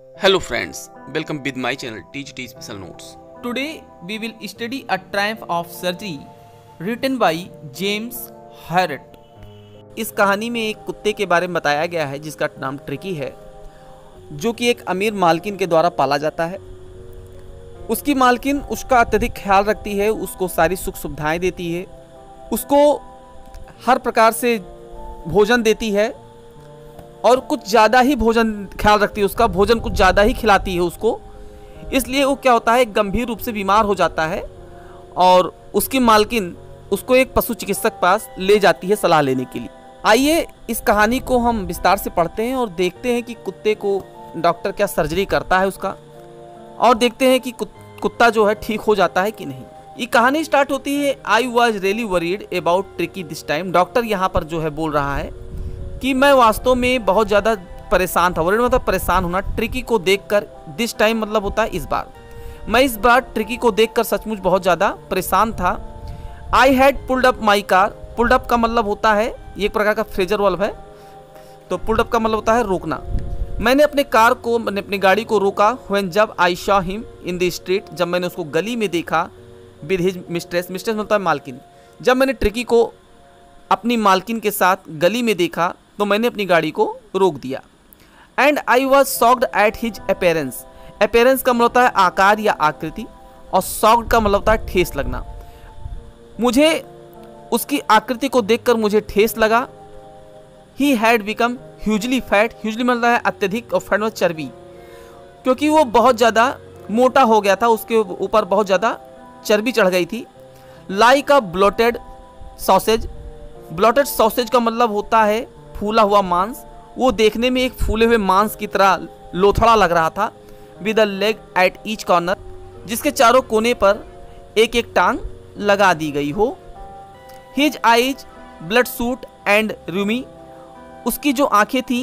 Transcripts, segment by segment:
Hello friends, welcome with my channel TGT Special Notes. Today we will study a triumph of surgery written by James Harriot. इस कहानी में एक कुत्ते के बारे में बताया गया है जिसका नाम ट्रिकी है, जो कि एक अमीर मालकिन के द्वारा पाला जाता है। उसकी मालकिन उसका अत्यधिक ख्याल रखती है, उसको सारी सुख सुविधाएं देती है, उसको हर प्रकार से भोजन देती है और कुछ ज़्यादा ही भोजन ख्याल रखती है, उसका भोजन कुछ ज़्यादा ही खिलाती है उसको। इसलिए वो क्या होता है, गंभीर रूप से बीमार हो जाता है और उसकी मालकिन उसको एक पशु चिकित्सक पास ले जाती है सलाह लेने के लिए। आइए इस कहानी को हम विस्तार से पढ़ते हैं और देखते हैं कि कुत्ते को डॉक्टर क्या सर्जरी करता है उसका, और देखते हैं कि कुत्ता जो है ठीक हो जाता है कि नहीं। ये कहानी स्टार्ट होती है, I was really worried about Tricki this time. Doctor यहाँ पर जो है बोल रहा है कि मैं वास्तव में बहुत ज़्यादा परेशान था। वरीड मतलब परेशान होना, ट्रिकी को देखकर। दिस टाइम मतलब होता है इस बार। मैं इस बार ट्रिकी को देखकर सचमुच बहुत ज़्यादा परेशान था। I had pulled up my car. Pulled up का मतलब होता है, ये एक प्रकार का फ्रेजर वर्ब है, तो पुल्ड अप का मतलब होता है रोकना। मैंने अपनी गाड़ी को रोका। व्हेन जब I saw him in the street, जब मैंने उसको गली में देखा। विद हिज मिस्ट्रेस, मिस्ट्रेस मतलब है मालकिन। जब मैंने ट्रिकी को अपनी मालकिन के साथ गली में देखा तो मैंने अपनी गाड़ी को रोक दिया। And I was shocked at his appearance. Appearance का मतलब होता है आकार या आकृति, और शॉक्ड का मतलब होता है ठेस लगना। मुझे उसकी आकृति को देखकर मुझे ठेस लगा। He had become hugely fat. Hugely मतलब है अत्यधिक, और फैट मतलब चर्बी, क्योंकि वो बहुत ज़्यादा मोटा हो गया था, उसके ऊपर बहुत ज़्यादा चर्बी चढ़ गई थी। Like a bloated sausage. Bloated sausage का मतलब होता है फूला हुआ मांस। वो देखने में एक फूले हुए मांस की तरह लोथड़ा लग रहा था। With a leg at each corner, जिसके चारों कोने पर एक एक टांग लगा दी गई हो। His eyes bloodshot and rheumy. उसकी जो आंखें थीं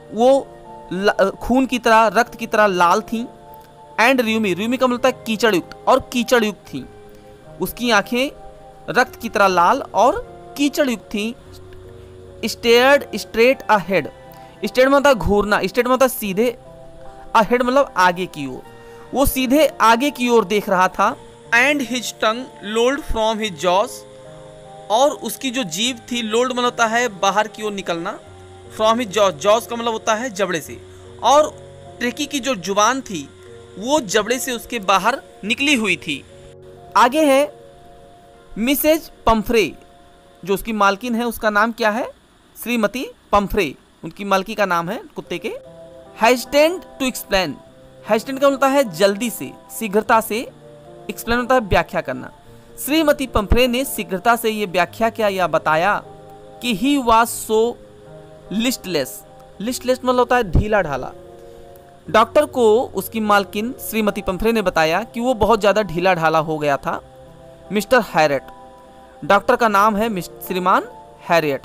वो खून की तरह, रक्त की तरह लाल थीं। एंड रूमी, रूमी का मतलब है कीचड़ युक्त, और कीचड़ युक्त थीं। उसकी आंखें रक्त की तरह लाल और कीचड़ युक्त थीं। Stared straight ahead. स्टेट मतलब घूरना, स्टेट मतलब सीधे, अहेड मतलब आगे की ओर। वो सीधे आगे की ओर देख रहा था। And his tongue lolled from his jaws. और उसकी जो जीभ थी, लोल्ड मतलब होता है बाहर की ओर निकलना, फ्रॉम हिज जॉस, जॉस का मतलब होता है जबड़े से। और ट्रिकी की जो जुबान थी वो जबड़े से उसके बाहर निकली हुई थी। आगे है मिसेज पम्फ्रे, जो उसकी मालकिन है, उसका नाम क्या है, श्रीमती पम्फ्रे, उनकी मालकी का नाम है कुत्ते के। Hesitant to explain. हेजिटेंट का होता है जल्दी से, शीघ्रता से। एक्सप्लेन होता है व्याख्या करना। श्रीमती पम्फ्रे ने शीघ्रता से ये व्याख्या किया या बताया कि he was so listless. Listless मतलब होता है ढीला ढाला। डॉक्टर को उसकी मालकिन श्रीमती पम्फ्रे ने बताया कि वो बहुत ज़्यादा ढीला ढाला हो गया था। मिस्टर हैरियट, डॉक्टर का नाम है श्रीमान Herriot.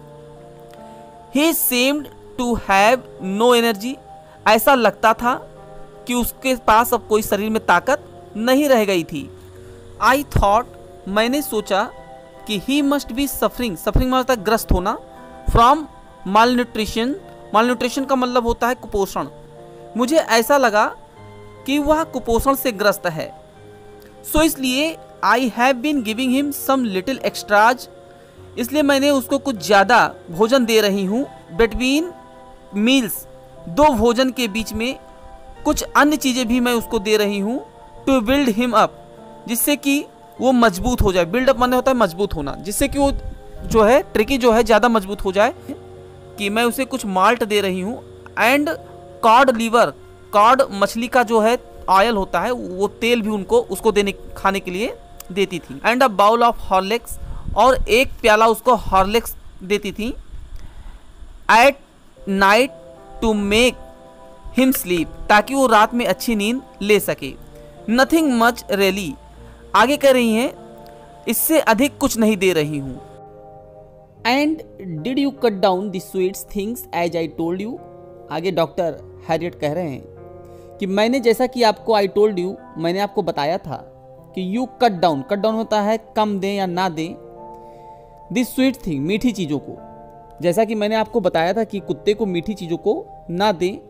He seemed to have no energy। ऐसा लगता था कि उसके पास अब कोई शरीर में ताकत नहीं रह गई थी। आई थॉट, मैंने सोचा कि he must be suffering. Suffering मतलब ग्रस्त होना। From malnutrition. Malnutrition का मतलब होता है कुपोषण। मुझे ऐसा लगा कि वह कुपोषण से ग्रस्त है। सो इसलिए I have been giving him some little extras. इसलिए मैंने उसको कुछ ज़्यादा भोजन दे रही हूँ। बिटवीन मील्स, दो भोजन के बीच में कुछ अन्य चीज़ें भी मैं उसको दे रही हूँ। टू बिल्ड हिम अप, जिससे कि वो मजबूत हो जाए। बिल्ड अप माने होता है मजबूत होना, जिससे कि वो जो है ट्रिकी जो है ज़्यादा मजबूत हो जाए। कि मैं उसे कुछ माल्ट दे रही हूँ। एंड कॉड लीवर, कॉड मछली का जो है ऑयल होता है, वो तेल भी उसको खाने के लिए देती थी। And a bowl of Horlicks, और एक प्याला उसको हॉर्लिक्स देती थी। At night to make him sleep, ताकि वो रात में अच्छी नींद ले सके। नथिंग मच रियली, आगे कह रही हैं इससे अधिक कुछ नहीं दे रही हूँ। And did you cut down the sweets things as I told you. आगे डॉक्टर हैरियट कह रहे हैं कि मैंने जैसा कि आपको आई टोल्ड यू, मैंने आपको बताया था कि you cut down. Cut down होता है कम दें या ना दें। दिस स्वीट थिंग, मीठी चीज़ों को। जैसा कि मैंने आपको बताया था कि कुत्ते को मीठी चीज़ों को ना दें,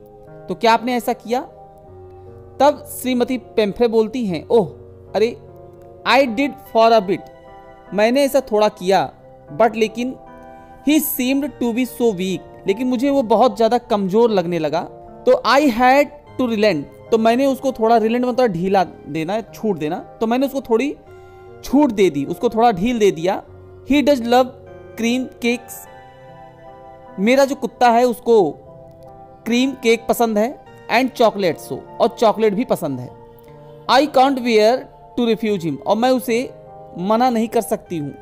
तो क्या आपने ऐसा किया? तब श्रीमती पेम्फ्रे बोलती हैं, ओह अरे, I did for a bit, मैंने ऐसा थोड़ा किया, बट लेकिन he seemed to be so weak, लेकिन मुझे वो बहुत ज़्यादा कमज़ोर लगने लगा, तो आई हैड टू रिलेंट, तो मैंने उसको थोड़ा रिलेंट मतलब ढीला देना, छूट देना, तो मैंने उसको थोड़ी छूट दे दी, उसको थोड़ा ढील दे दिया। He does love cream cakes, मेरा जो कुत्ता है उसको क्रीम केक पसंद है, एंड चॉकलेट सो, और चॉकलेट भी पसंद है। I can't bear to refuse him, और मैं उसे मना नहीं कर सकती हूँ।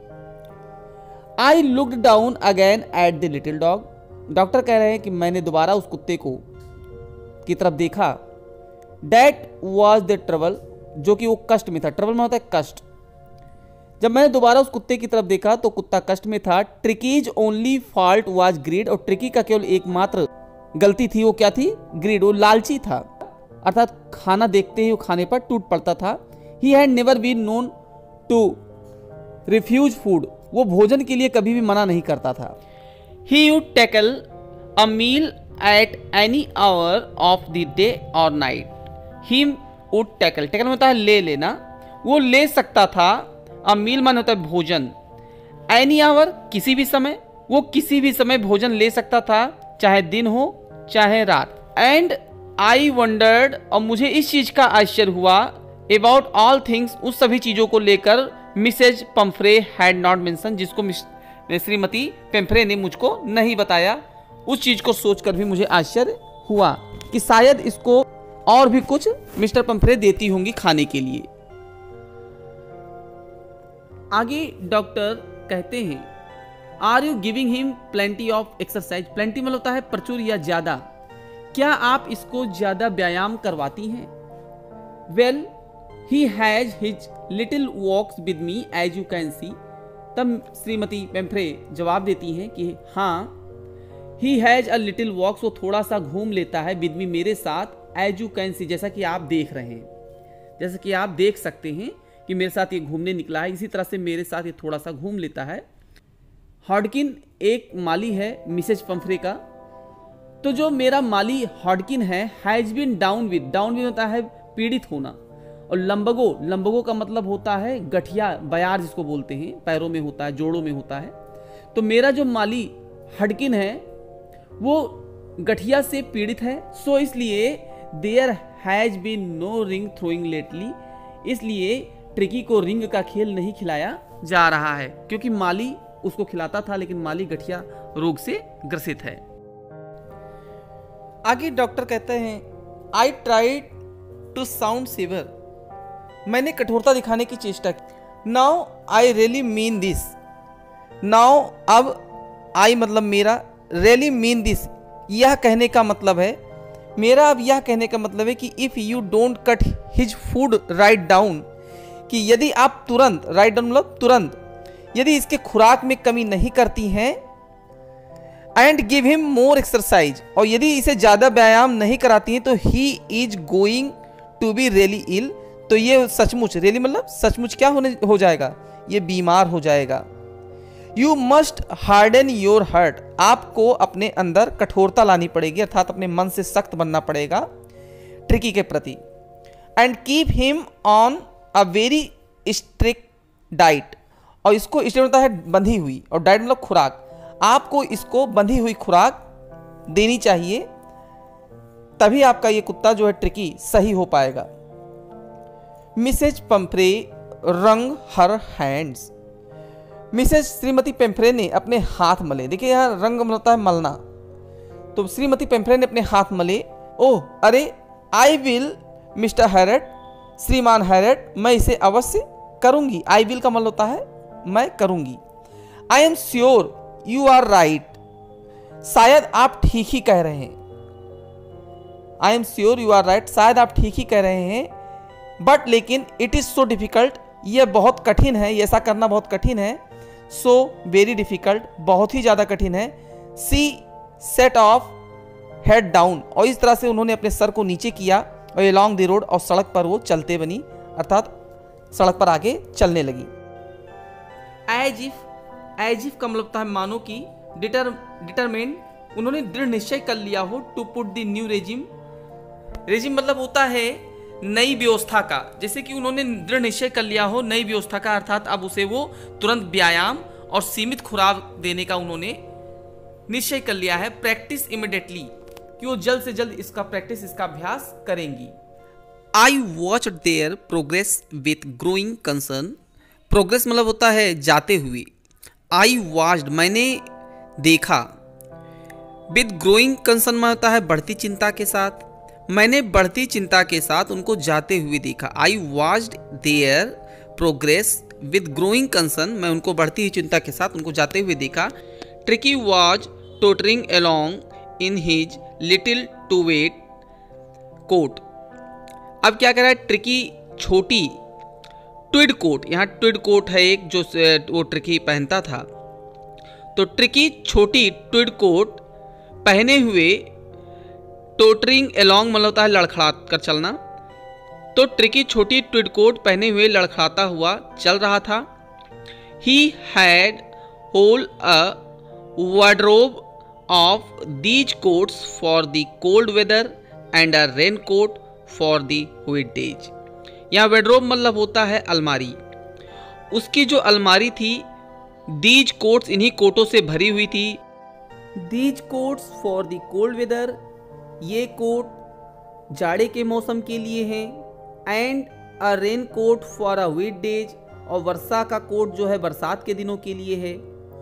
I looked down again at the little dog, doctor कह रहे हैं कि मैंने दोबारा उस कुत्ते को की तरफ देखा। डैट वॉज द ट्रबल, जो कि वो कष्ट में था, ट्रबल में होता है कष्ट। जब मैंने दोबारा उस कुत्ते की तरफ देखा तो कुत्ता कष्ट में था। Tricki's only fault was greed, और ट्रिकी का केवल एकमात्र गलती थी, वो क्या थी? ग्रीड, वो लालची था, अर्थात खाना देखते ही वो खाने पर टूट पड़ता था। He had never been known to refuse food, वो भोजन के लिए कभी भी मना नहीं करता था। He would tackle a meal at any hour of the day और night, he would tackle, tackle होता है ले लेना, वो ले सकता था। अ मील मान होता है भोजन, एनी आवर किसी भी समय, वो किसी भी समय भोजन ले सकता था, चाहे दिन हो चाहे रात। एंड आई वंडर्ड, और मुझे इस चीज का आश्चर्य हुआ, अबाउट ऑल थिंग्स, उस सभी चीजों को लेकर Mrs Pumphrey had not mention, जिसको श्रीमती पेम्फ्रे ने मुझको नहीं बताया। उस चीज को सोचकर भी मुझे आश्चर्य हुआ कि शायद इसको और भी कुछ मिस्टर पेम्फ्रे देती होंगी खाने के लिए। आगे डॉक्टर कहते हैं, are you giving him plenty of exercise, plenty मतलब होता है प्रचुर या ज्यादा, क्या आप इसको ज्यादा व्यायाम करवाती हैं? Well he has his little walks with me as you can see, तब श्रीमती पेम्फ्रे जवाब देती हैं कि हाँ, ही हैज अ लिटिल वॉक्स, वो थोड़ा सा घूम लेता है, विद मी मेरे साथ, एज यू कैन सी, जैसा कि आप देख रहे हैं, जैसा कि आप देख सकते हैं कि मेरे साथ ये घूमने निकला है, इसी तरह से मेरे साथ ये थोड़ा सा घूम लेता है। हॉडकिन एक माली है मिसेज पेम्फ्रे का, तो जो मेरा माली हॉडकिन है, has been down with, down with होता है पीड़ित होना, और लंबगो, लंबगो का मतलब होता है गठिया, बयार जिसको बोलते हैं, पैरों में होता है, जोड़ों में होता है। तो मेरा जो माली हॉडकिन है वो गठिया से पीड़ित है, सो इसलिए there has been no ring throwing lately, इसलिए ट्रिकी को रिंग का खेल नहीं खिलाया जा रहा है, क्योंकि माली उसको खिलाता था, लेकिन माली गठिया रोग से ग्रसित है। आगे डॉक्टर कहते हैं, I tried to sound severe, मैंने कठोरता दिखाने की चेष्टा की। Now I really mean this, now अब आई मतलब मेरा, रियली मीन दिस, यह कहने का मतलब है, मेरा अब यह कहने का मतलब है कि if you don't cut his food right down, कि यदि आप तुरंत, राइट डाउन मतलब तुरंत, यदि इसके खुराक में कमी नहीं करती हैं, and give him more exercise, और यदि इसे ज़्यादा व्यायाम नहीं कराती हैं, तो he is going to be really ill, तो ये सचमुच, रियली मतलब सचमुच क्या हो जाएगा, ये बीमार हो जाएगा। You must harden your heart, आपको अपने अंदर कठोरता लानी पड़ेगी, अर्थात अपने मन से सख्त बनना पड़ेगा ट्रिकी के प्रति। And keep him on a very strict diet, और इसको स्ट्रिक्ट होता है बंधी हुई, और डाइट मतलब खुराक, आपको इसको बंधी हुई खुराक देनी चाहिए, तभी आपका ये कुत्ता जो है ट्रिकी सही हो पाएगा। Mrs Pumphrey wrung her hands, Mrs Shrimati Pumphrey ने अपने हाथ मले, देखिए यहाँ रंग होता है मलना, तो श्रीमती पेम्फ्रे ने अपने हाथ मले। ओह अरे, I will Mr Herriot, Shriman Herriot, मैं इसे अवश्य करूंगी, आई विल का मतलब होता है मैं करूंगी। I am sure you are right, शायद आप ठीक ही कह रहे हैं, I am sure you are right, शायद आप ठीक ही कह रहे हैं, बट लेकिन इट इज सो डिफिकल्ट, यह बहुत कठिन है, ऐसा करना बहुत कठिन है, सो वेरी डिफिकल्ट, बहुत ही ज़्यादा कठिन है। She set off head down, और इस तरह से उन्होंने अपने सर को नीचे किया, और अलॉन्ग द रोड, और सड़क पर वो चलते बनी, अर्थात सड़क पर आगे चलने लगी। एज इफ का मतलब होता है मानो कि, डिटरमेंट उन्होंने दृढ़ निश्चय कर लिया हो to put the new regime. Regime मतलब होता है नई व्यवस्था का, जैसे कि उन्होंने दृढ़ निश्चय कर लिया हो नई व्यवस्था का, अर्थात अब उसे वो तुरंत व्यायाम और सीमित खुराक देने का उन्होंने निश्चय कर लिया है। प्रैक्टिस इमिडिएटली, कि वो जल्द से जल्द इसका अभ्यास करेंगी। I watch their progress with growing concern. Progress मतलब होता है जाते हुए। आई वॉच्ड मैंने देखा। विद ग्रोइंग कंसर्न में होता है बढ़ती चिंता के साथ। मैंने बढ़ती चिंता के साथ उनको जाते हुए देखा। I watched their progress with growing concern, मैं उनको बढ़ती हुई चिंता के साथ उनको जाते हुए देखा। Tricki was tottering along in his little tweed coat. अब क्या कह रहा है, ट्रिकी छोटी ट्विड कोट, यहाँ ट्विड कोट है एक जो वो ट्रिकी पहनता था, तो ट्रिकी छोटी ट्विड कोट पहने हुए, टोटरिंग अलोंग मतलब होता है लड़खड़ा कर चलना, तो ट्रिकी छोटी ट्विड कोट पहने हुए लड़खड़ाता हुआ चल रहा था। He had whole a wardrobe of these coats for the cold weather and a rain coat for the wet days. यहाँ वार्डरोब मतलब होता है अलमारी। उसकी जो अलमारी थी, दीज कोट्स इन्हीं कोटों से भरी हुई थी। These coats for the cold weather, ये कोट जाड़े के मौसम के लिए हैं। And a rain coat for a wet days, और वर्षा का कोट जो है बरसात के दिनों के लिए है।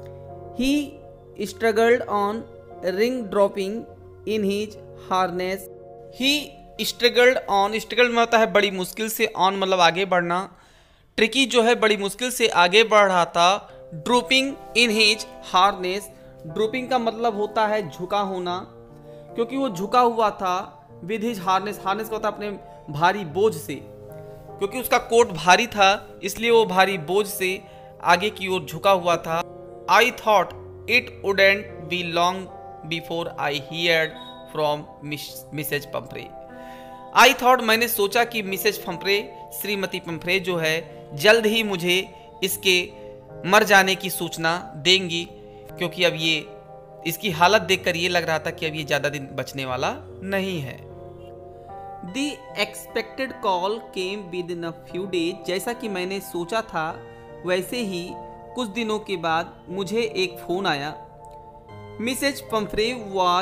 He struggled on ring drooping in his harness. He struggled on, struggled में होता है बड़ी मुश्किल से, ऑन मतलब आगे बढ़ना। ट्रिकी जो है बड़ी मुश्किल से आगे बढ़ रहा था। Drooping in his harness, drooping का मतलब होता है झुका होना, क्योंकि वो झुका हुआ था। विद हिज हार्नेस, हार्नेस का होता है अपने भारी बोझ से, क्योंकि उसका कोट भारी था इसलिए वो भारी बोझ से आगे की ओर झुका हुआ था। I thought it wouldn't be long before I heard from Mrs Pumphrey. I thought मैंने सोचा कि मिसेज पंफ्रे, श्रीमती पंफ्रे जो है जल्द ही मुझे इसके मर जाने की सूचना देंगी, क्योंकि अब ये इसकी हालत देखकर ये लग रहा था कि अब ये ज़्यादा दिन बचने वाला नहीं है। The expected call came within a few days, जैसा कि मैंने सोचा था वैसे ही कुछ दिनों के बाद मुझे एक फ़ोन आया। Mrs Pumphrey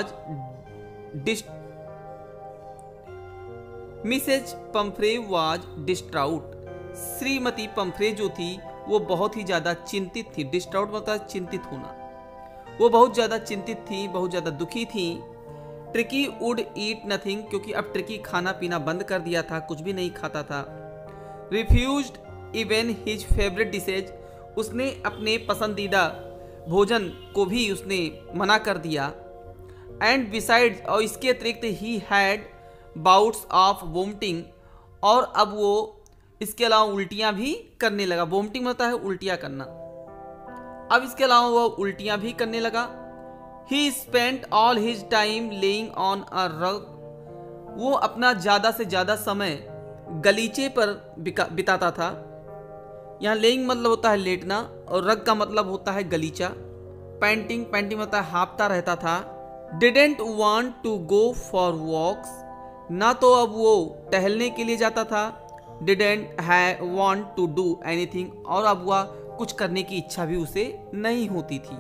was distraught. Shrimati Pumphrey जो थी वो बहुत ही ज़्यादा चिंतित थी। डिस्ट्राउट मतलब चिंतित होना। वो बहुत ज़्यादा चिंतित थी, बहुत ज़्यादा दुखी थी। ट्रिकी वुड ईट नथिंग, क्योंकि अब ट्रिकी खाना पीना बंद कर दिया था, कुछ भी नहीं खाता था। Refused even his favourite dishes, उसने अपने पसंदीदा भोजन को भी उसने मना कर दिया। एंड बिसाइड्स, और इसके अतिरिक्त he had bouts of vomiting, और अब वो इसके अलावा उल्टियाँ भी करने लगा। वोमिटिंग होता है उल्टियाँ करना। अब इसके अलावा वो उल्टियाँ भी करने लगा। He spent all his time laying on a rug, वो अपना ज़्यादा से ज़्यादा समय गलीचे पर बिताता था। यहाँ लेइंग मतलब होता है लेटना, और रग का मतलब होता है गलीचा। पैंटिंग होता है हाँफता रहता था। Didn't want to go for walks, ना तो अब वो टहलने के लिए जाता था। Didn't want to do anything, और अब वह कुछ करने की इच्छा भी उसे नहीं होती थी।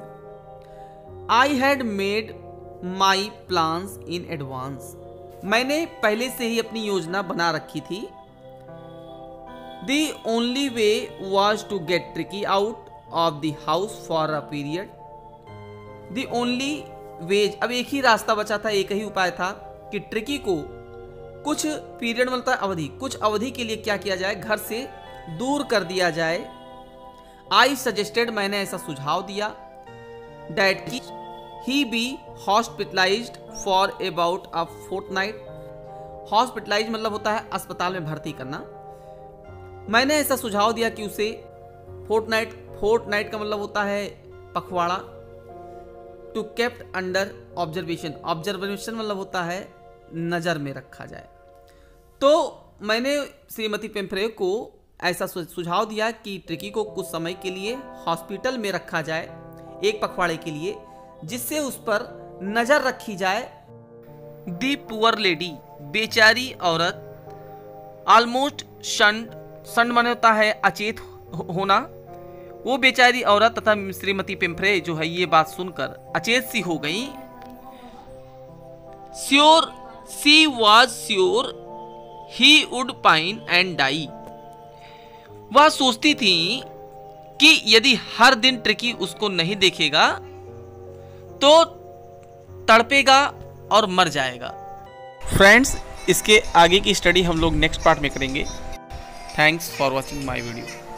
I had made my plans in advance, मैंने पहले से ही अपनी योजना बना रखी थी। The only way was to get Tricky out of the house for a period. The only way, अब एक ही रास्ता बचा था, एक ही उपाय था कि ट्रिकी को कुछ पीरियड मिलता है अवधि, कुछ अवधि के लिए क्या किया जाए, घर से दूर कर दिया जाए। I suggested, मैंने ऐसा सुझाव दिया। That he be hospitalized for about a fortnight. Hospitalized मतलब होता है अस्पताल में भर्ती करना। मैंने ऐसा सुझाव दिया कि उसे फोर्टनाइट का मतलब होता है पखवाड़ा। To kept under observation, observation मतलब होता है नज़र में रखा जाए। तो मैंने श्रीमती पेम्फ्रे को ऐसा सुझाव दिया कि ट्रिकी को कुछ समय के लिए हॉस्पिटल में रखा जाए, एक पखवाड़े के लिए, जिससे उस पर नजर रखी जाए। दी पुअर लेडी, बेचारी औरत, ऑलमोस्ट शंड माने होता है अचेत होना। वो बेचारी औरत तथा श्रीमती पिम्फ्रे जो है ये बात सुनकर अचेत सी हो गई। Sure she was sure he would pine and die. वह सोचती थी कि यदि हर दिन ट्रिकी उसको नहीं देखेगा तो तड़पेगा और मर जाएगा। फ्रेंड्स, इसके आगे की स्टडी हम लोग नेक्स्ट पार्ट में करेंगे। Thanks for watching my video.